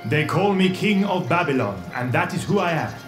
They call me King of Babylon, and that is who I am.